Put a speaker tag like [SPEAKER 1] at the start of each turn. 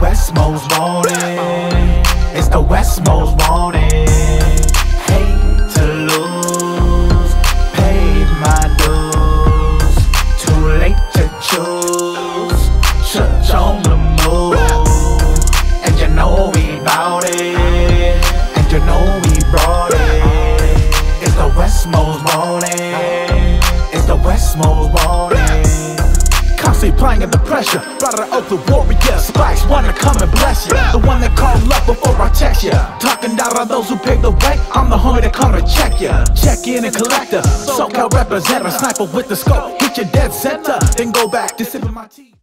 [SPEAKER 1] West most wanted. It's the West most wanted. Hate to lose, paid my dues. Too late to choose. Church on the move, and you know we bout it, and you know we brought it. It's the West most wanted. It's the West most wanted. Constantly applying the pressure, brother of the warrior. Spice wanna come and bless you, the one that call up before I text ya. Talking down on those who pave the way, I'm the homie that come to check ya. Check in and collector, SoCal representative, sniper with the scope, hit your dead center, then go back to sipping my tea.